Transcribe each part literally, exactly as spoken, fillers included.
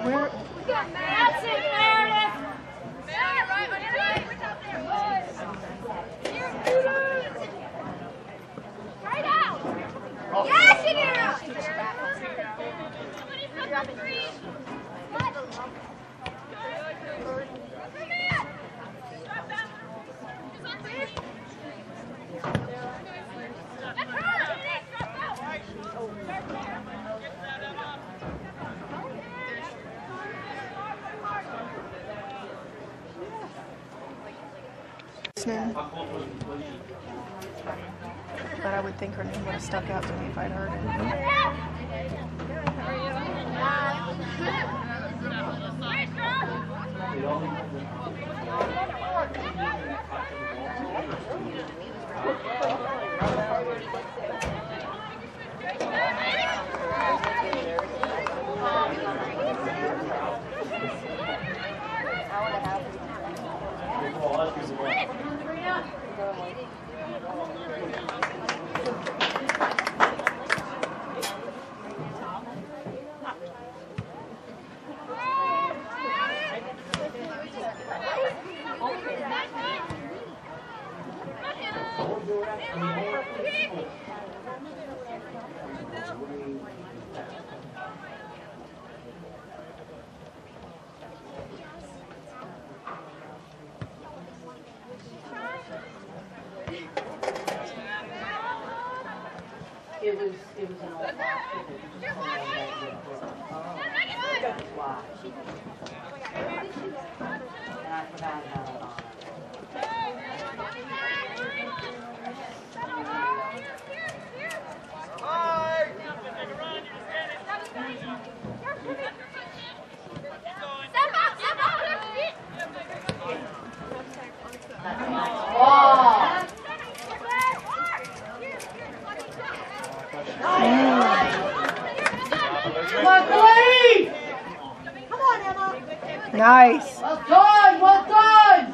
Where? That's it, Meredith! Meredith, right on your right. Here, right out! Oh. Yes, Shakira! Somebody's got the three! What? Come here! Stop that one! Who's on three? That's her! Drop out! But I would think her name would have stuck out to me if I'd heard it. It was, it was an old box. And I forgot about it on. Nice. Well done, well done.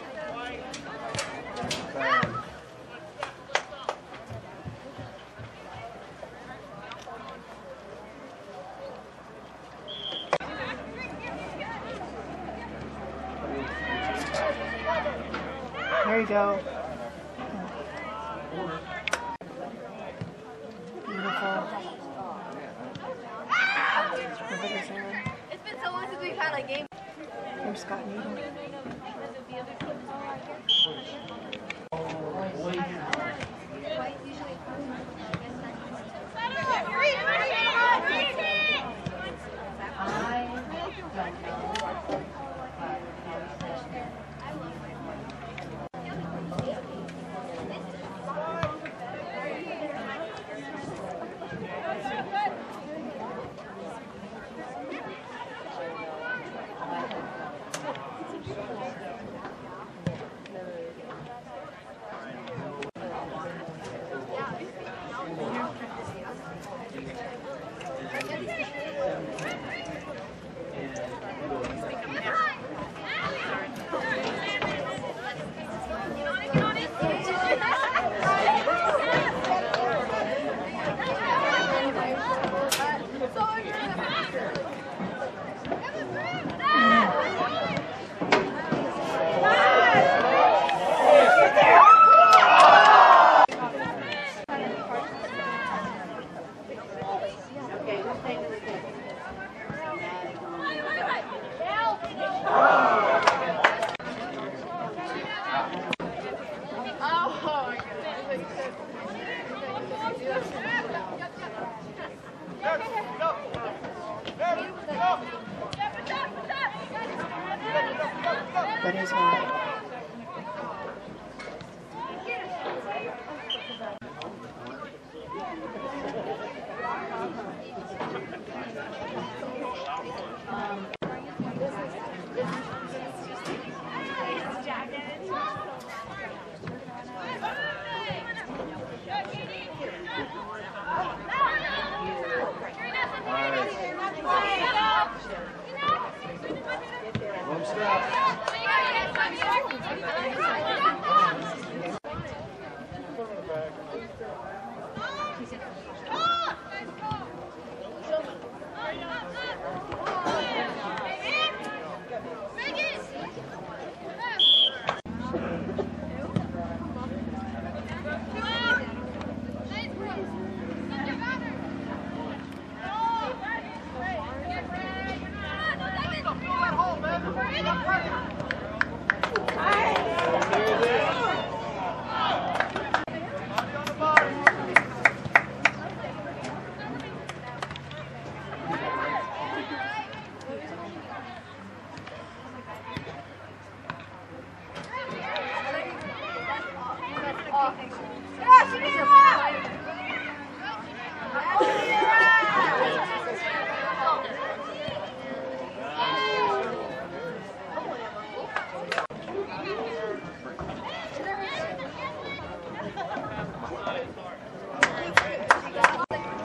There you go. Beautiful. It's been so long since we've had a game. Here's Scott Needham. That is hard.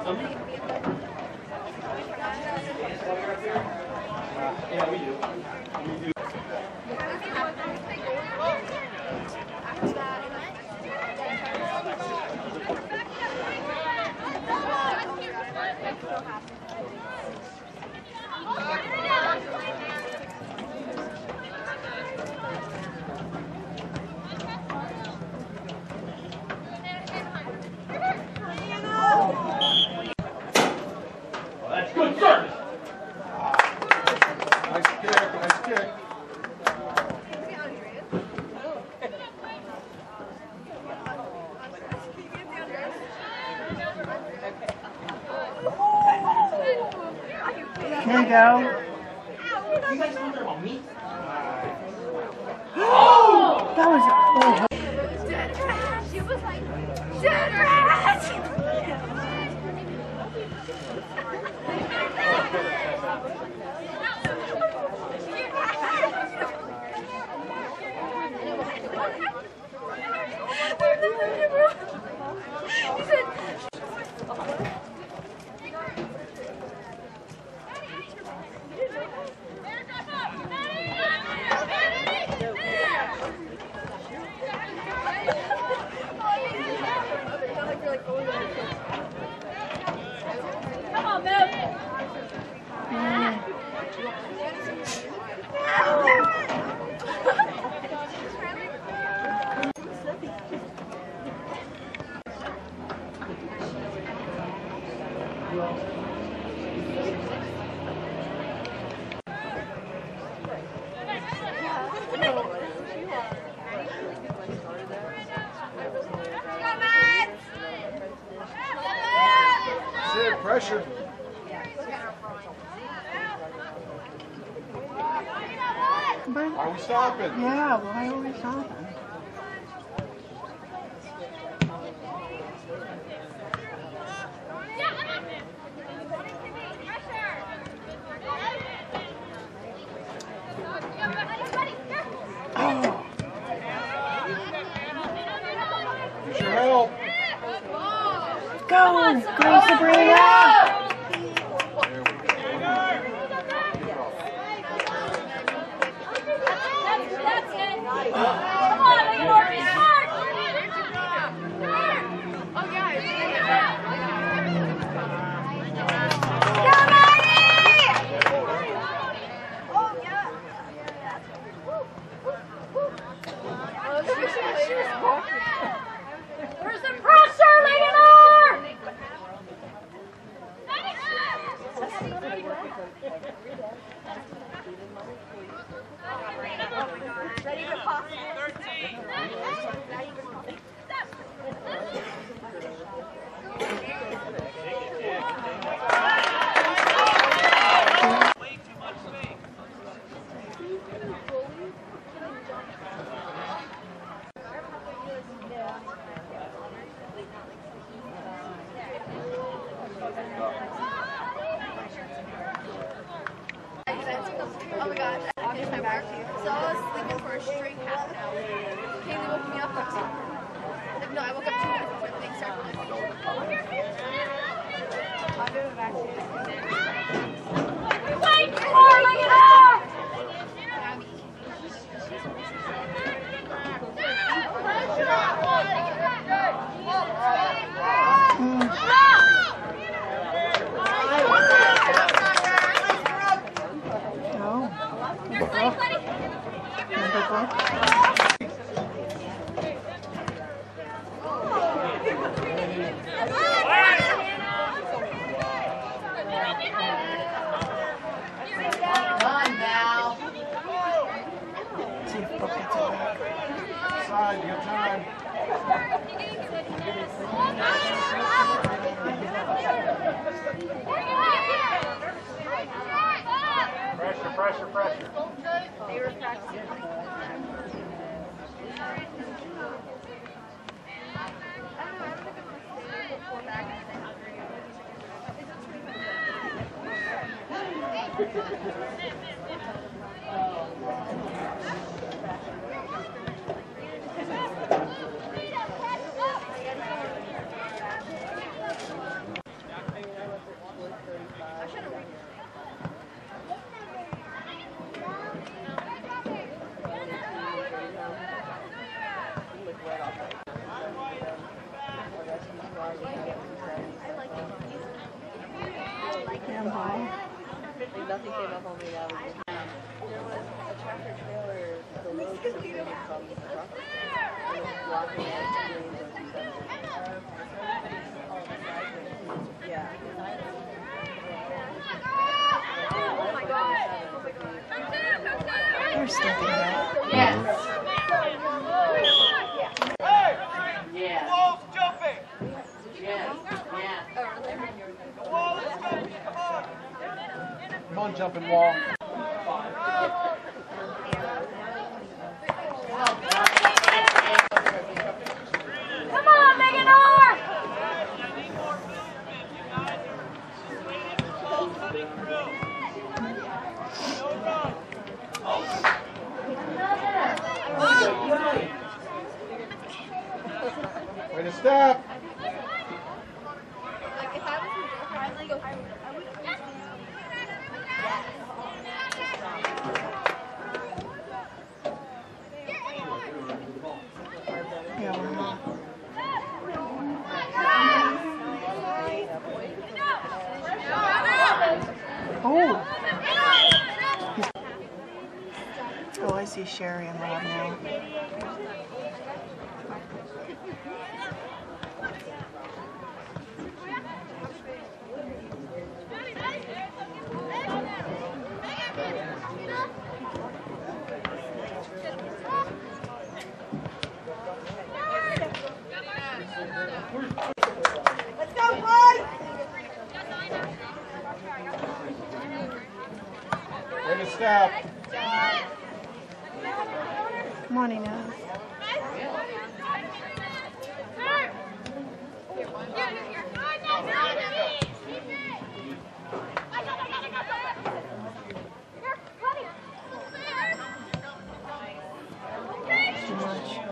Yeah, we do. We do. That's good service. Nice kick, nice kick. There you go. You guys wonder about me? Oh! That was. Oh. Dead rat! She was like, dead rat! He said, come on, Bill. Sit, pressure. But, Are we stopping? yeah, why are we stopping? Oh. Use your help. Go! Go, Sabrina! Where's the pressure, Leonor? Ready to pop. Oh my gosh, I finished my work. So I was sleeping for a straight half an hour. Kaylee woke me up. Like, no, I woke up two minutes before the thing started. I'll do it back to you. Wait, darling, it up! Side, you got time. Pressure, pressure, pressure. They were practicing. nothing came up on me that was just, there was a tractor trailer, the road separated from the truck, and it was blocking out the lanes of two seventy. Yeah. Oh my gosh. You're stepping out. Yes. Yeah. Wall's jumping. Yes. Yes. Wall is jumping. Come on. Come on, jumping wall. Come on, Megan R! Way to step. Like, if I was in your prime league, I would, I would Yeah, we're not. Oh! Oh, I see Sherry and Rob now. Let's go, boys! Way to step. Come on, Inez. Too much.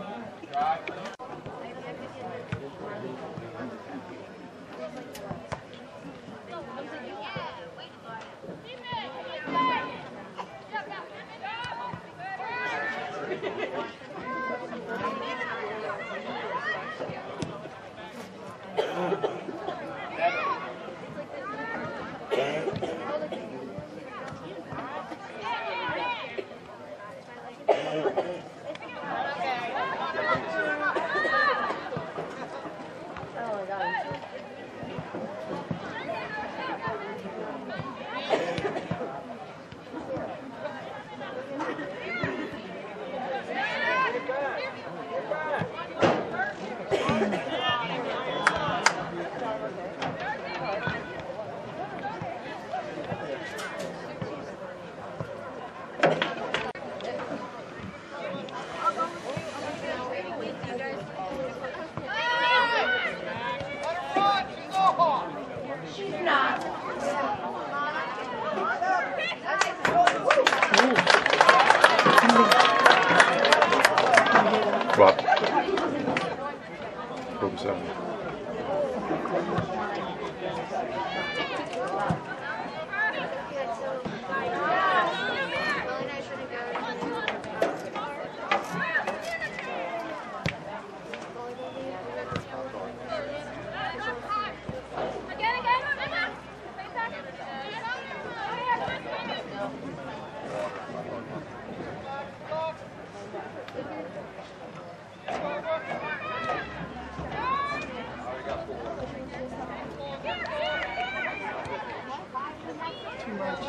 What? What was that? Too much.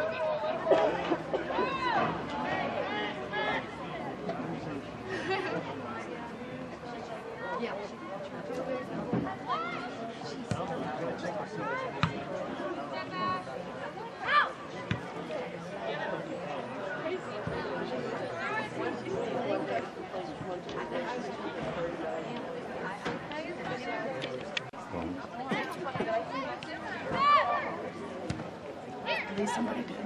At least somebody did.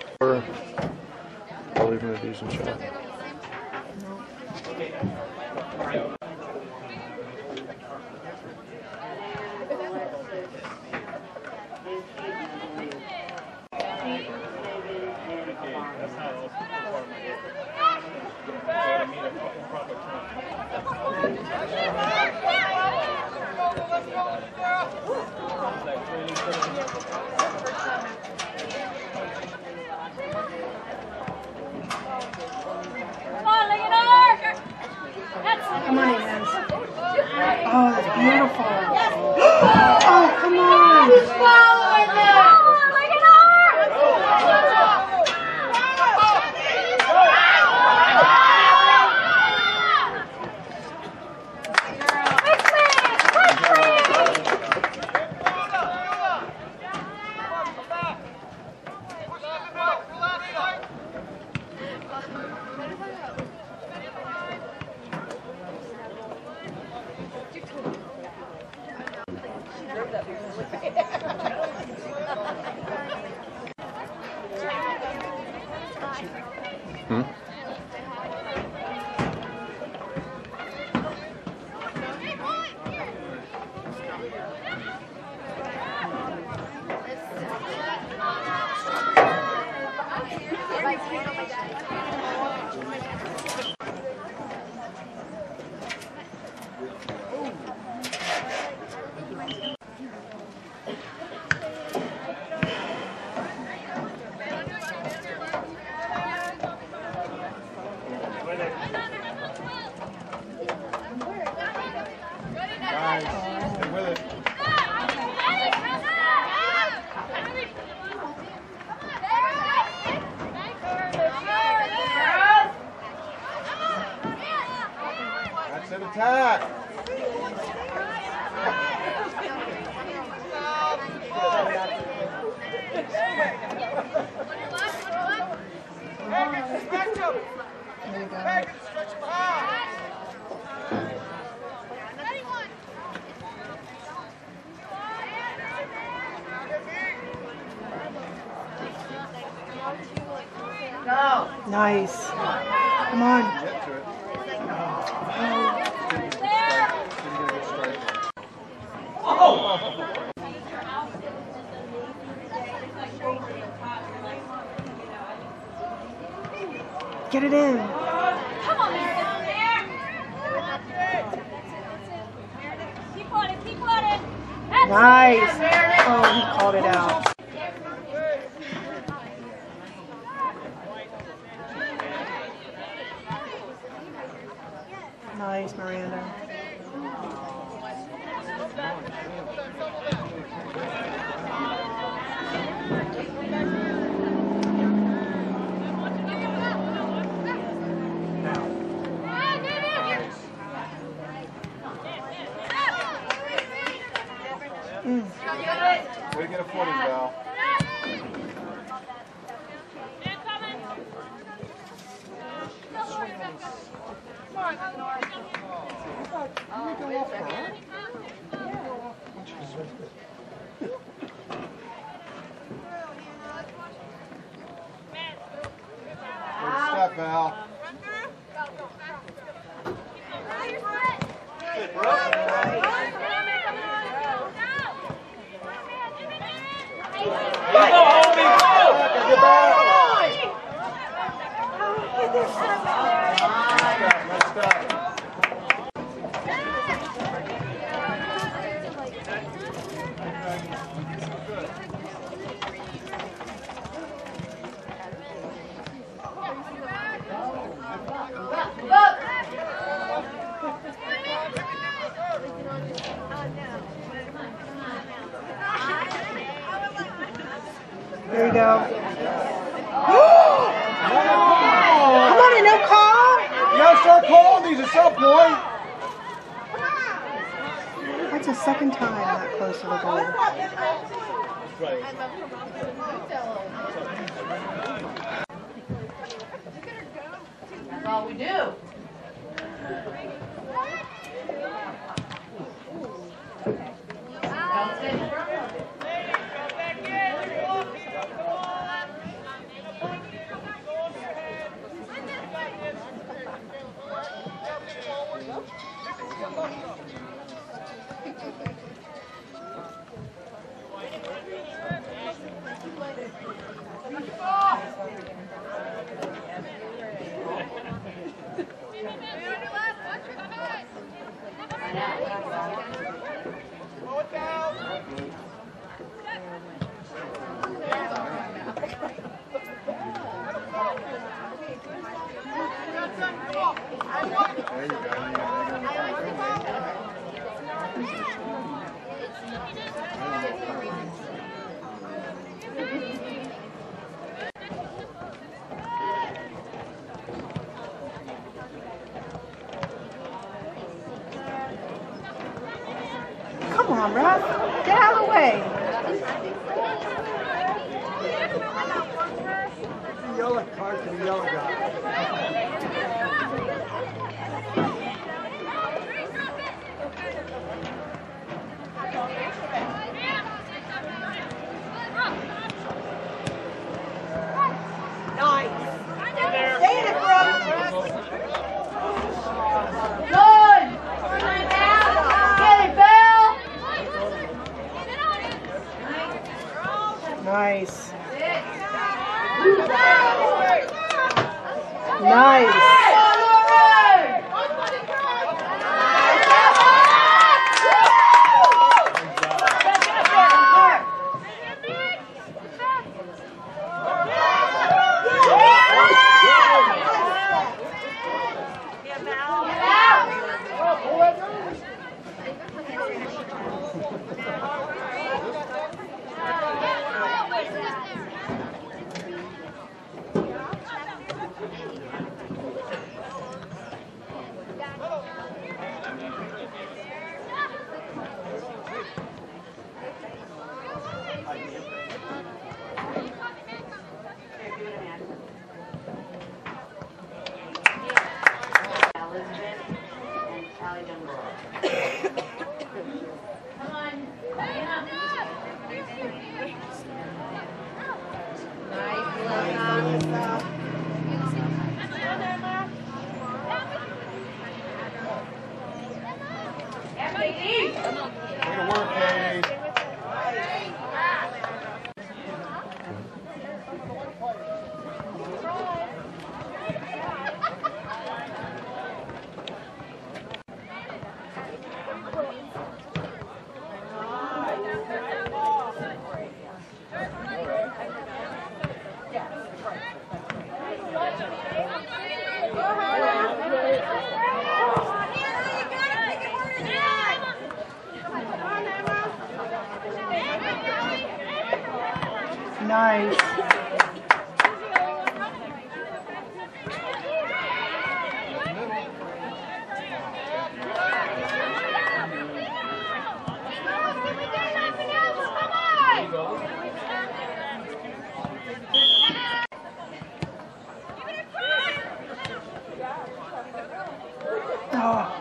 Or I'll leave him a decent shot. No. Come on, Inez. Oh, it's beautiful. Oh, come on. Hmm? Attack! No. Nice. Come on. Get it in. Come on, Meredith. Keep on it, keep on it. That's Nice. Oh, he called it out. Nice, Miranda. Mm. Way to get a footing, Val. Good step, Val. There you go. Come on, and no call. You gotta start calling these at some point. That's the second time that close to the goal. That's all we do. Don't stay in front of it. Come on, Russ. Get out of the way. Yellow card to the yellow guy. Nice. Nice. Nice. Oh.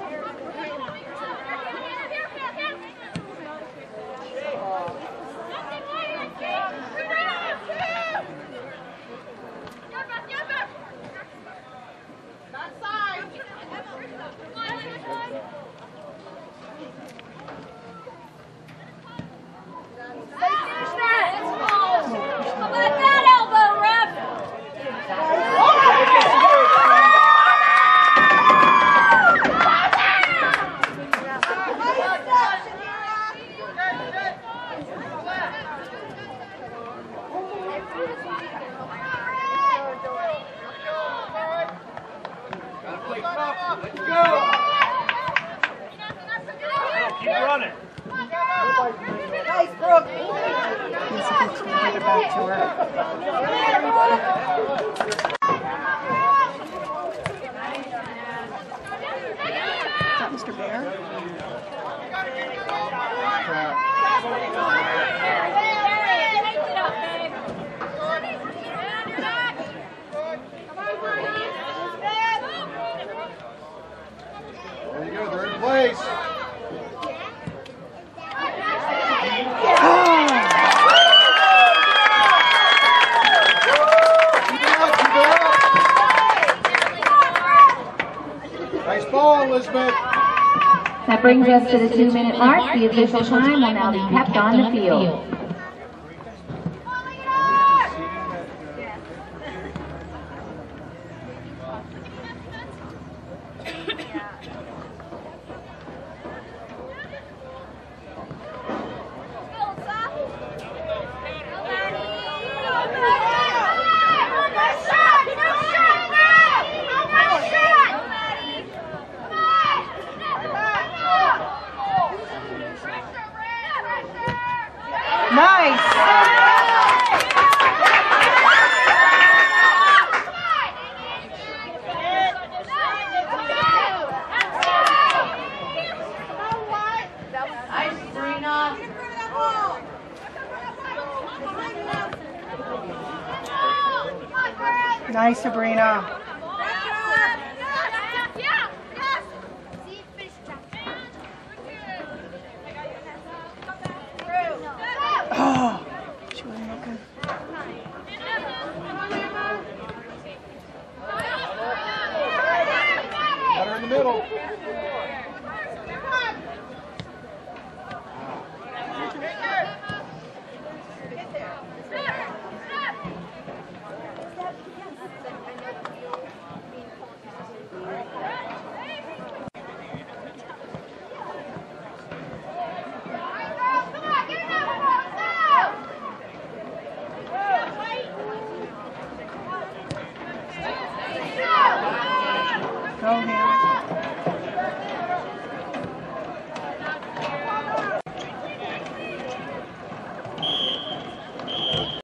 Nice, Brooke. Let's see if we can get it back to her. Is that Mister Bear? There you go, they're in place. Nice ball, Elizabeth. That brings us to the two-minute mark. The official time will now be kept on the field. Nice. Nice, Sabrina. Oh, she wasn't looking. Got her in the middle.